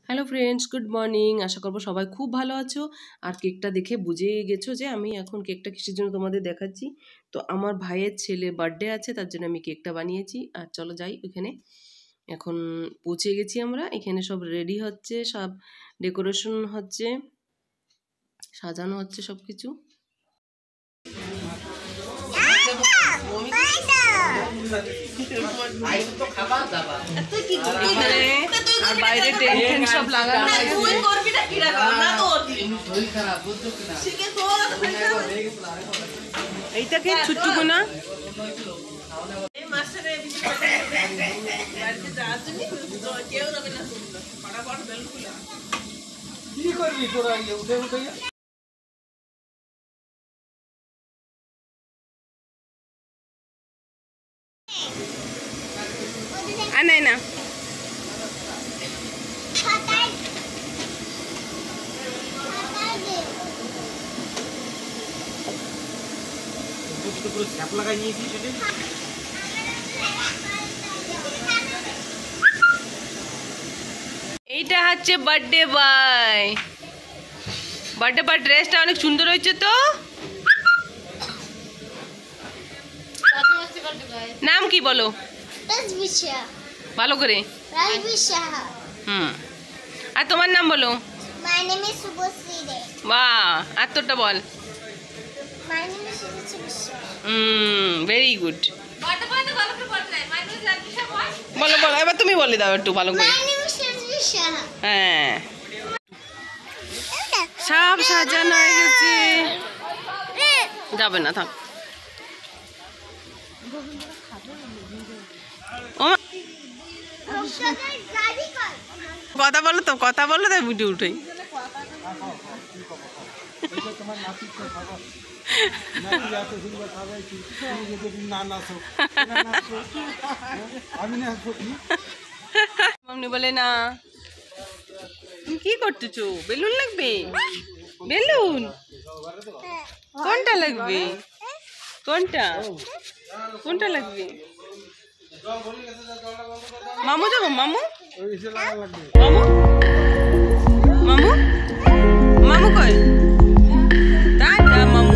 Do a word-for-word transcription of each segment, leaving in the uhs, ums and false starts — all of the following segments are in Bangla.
Hello friends, good morning. আশা করবো সবাই খুব ভালো আছো। আর কেকটা দেখে বুঝে গেছো যে আমি এখন কেকটা কিসের জন্য তোমাদের দেখাচ্ছি। তো আমার ভাইয়ের ছেলে বার্থডে আছে, তার জন্য আমি কেকটা বানিয়েছি। আর চলো যাই ওইখানে। এখন পৌঁছে গেছি আমরা। এখানে সব রেডি হচ্ছে, সব ডেকোরেশন হচ্ছে, সাজানো হচ্ছে সব কিছু। আর বাইরে টেন্ট সব লাগানো এইটাকে ছুট্টুকু না কি করবি তোরা উঠে উঠে নাই না এইটা হচ্ছে বার্থডে বয়। বার্থডে বয় ড্রেসটা অনেক সুন্দর হয়েছে তো। নাম কি বলো ভালো করে। হুম, আর তোমার নাম বলো। My name is Subhasri De. বাহ, আর তোরটা বল। My name is Subhasri. হুম, ভেরি গুড। বলো বলো, এবার তুমি বলে দাও একটু ভালো করে। My name is Shazvisha. হ্যাঁ, সব সাজানো হয়ে গেছে। যাবে না, থাক। কথা বলো তো, কথা বলো তাই বুঝে উঠে। মামনি বলে না, তুমি কি করতেছো? বেলুন লাগবে? বেলুন কোনটা লাগবে? কোনটা কোনটা লাগবে? মামু যাবো? মামু মামু মামু মামু কই? টাটা মামু।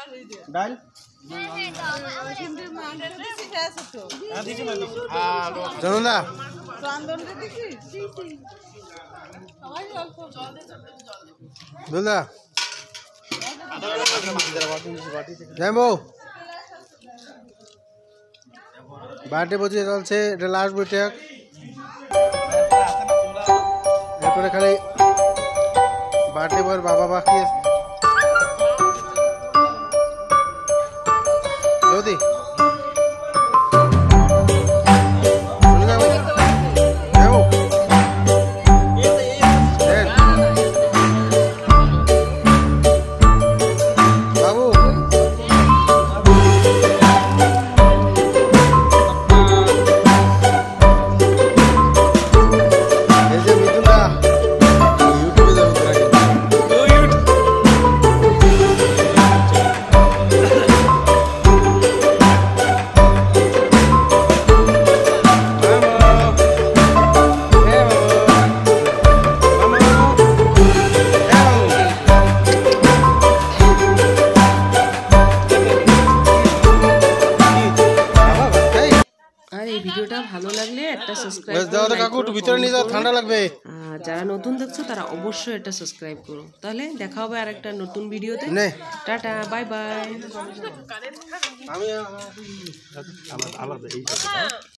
ডাল জনদা দুলদা যাইবো বার্থডে বুঝিয়ে চলছে, এটা লাস্ট বৈঠক। এরপরে খালি বার্থডে পর বাবা বাকি যদি বাবু আর এই ভিডিওটা ভালো লাগলে একটা সাবস্ক্রাইব দাও তো কাকু, একটু ভিতরে নিয়ে যাও, ঠান্ডা লাগবে। আর যারা নতুন দেখছো তারা অবশ্যই এটা সাবস্ক্রাইব করো। তাহলে দেখা হবে আর একটা নতুন ভিডিওতে। নে টাটা, বাই বাই। আমি আলাদা এই